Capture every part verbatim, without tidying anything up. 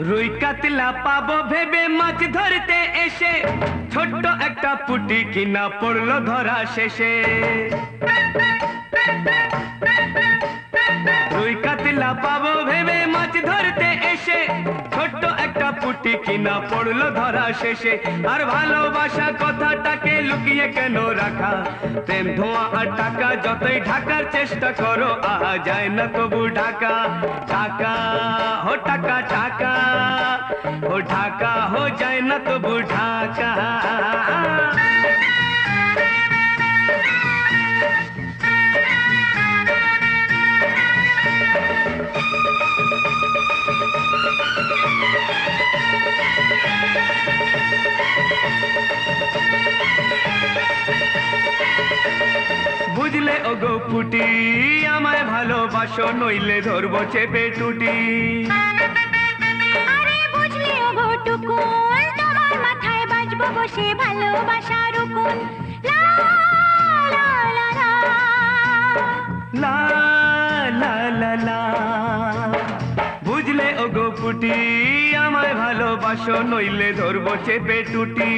রুই কাতলা পাবো ভেবে মাছ ধরতে এসে ছোট্ট একটা পুটি কিনা পড়লো ধরা শেষে। রুই কাতলা পাবো ভেবে মাছ ধরতে এসে ছোট্ট একটা পুটি কিনা পড়লো ধরা শেষে। আর ভালোবাসা কথাটাকে লুকিয়ে কেন রাখা? প্রেম ধোঁয়া আর টাকা যতই ঢাকার চেষ্টা করো আহা যায় না তবু ঢাকা। টাকা हो টাকা টাকা हो ঢাকা हो যায় না তবু ঢাকা। বুঝলে ওগো পুটি আমায় ভালোবাসো নইলে ধরবো চেপে টুটি। আরে বুঝলে ওগো টুকুন তোমার মাথায় বাজবো বসে ভালোবাসার উকুন। লা লা লা লা লা লা লা লা। বুঝলে ওগো পুটি আমায় ভালোবাসো নইলে ধরবো চেপে টুটি।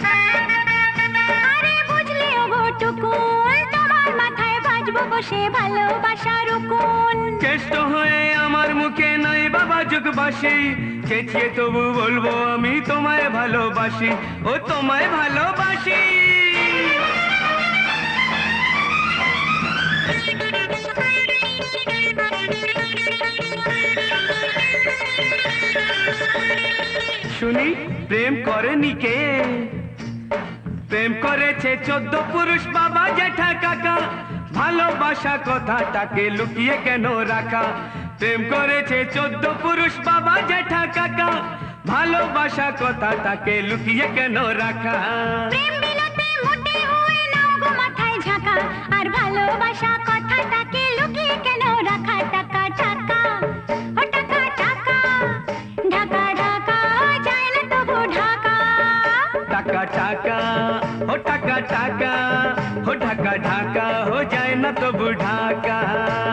আরে বুঝলে ওগো টুকুন তোমার মাথায় বাজবো বসে ভালোবাসার উকুন। কেষ্ট হয়ে আমার মুখে নাই বাবা যুগবাসী চেঁচিয়ে তবু বলবো আমি তোমায় ভালোবাসি ও তোমায় ভালোবাসি। শুনি প্রেম করেনি কে? প্রেম করেছে চোদ্দ পুরুষ বাবা জেঠা কাকা। ভালোবাসা কথাটাকে লুকিয়ে কেন রাখা? প্রেম করেছে চোদ্দ পুরুষ বাবা জেঠা কাকা। ভালোবাসা কথাটাকে লুকিয়ে কেন রাখা? প্রেম বিলোতে মোটে হয়ে নাও গো মাথায় ঝাঁকা। আর ভালোবাসা কথাটাকে লুকিয়ে কেন রাখা? টাকা টাকা ও টাকা টাকা ঢাকা ঢাকা যায় না তবু ঢাকা। টাকা টাকা हो টাকা টাকা हो ঢাকা ঢাকা हो যায় না তবু ঢাকা।